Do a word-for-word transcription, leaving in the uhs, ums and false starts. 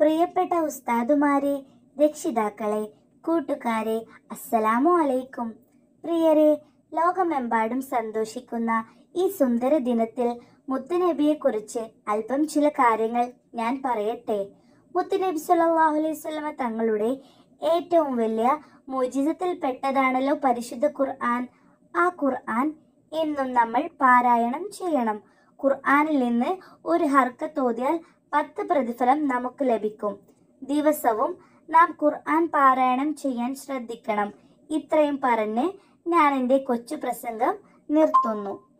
പ്രിയപ്പെട്ട ഉസ്താദുമാരെ, രക്ഷിതാക്കളെ, കൂട്ടുകാരെ, അസ്സലാമു അലൈക്കും. പ്രിയരെ, ലോകമെമ്പാടും സന്തോഷിക്കുന്ന ഈ സുന്ദര ദിനത്തിൽ മുത്തുനബിയെക്കുറിച്ച് അല്പം ചില കാര്യങ്ങൾ ഞാൻ പറയട്ടെ. മുത്തുനബി സല്ലല്ലാഹു അലൈഹി വസല്ലമ തങ്ങളുടെ ഏറ്റവും വലിയ മുഅ്ജിസത്തിൽപ്പെട്ടതാണല്ലോ പരിശുദ്ധ ഖുർആൻ. ആ ഖുർആൻ എന്നും നമ്മൾ പാരായണം ചെയ്യണം. ഖുർആനിൽ നിന്ന് ഒരു ഹർക്കത്ത് ഓതിയാൽ പത്ത് പ്രതിഫലം നമുക്ക് ലഭിക്കും. ദിവസവും നാം ഖുർആൻ പാരായണം ചെയ്യാൻ ശ്രദ്ധിക്കണം. ഇത്രയും പറഞ്ഞ് ഞാൻ എൻ്റെ കൊച്ചു പ്രസംഗം നിർത്തുന്നു.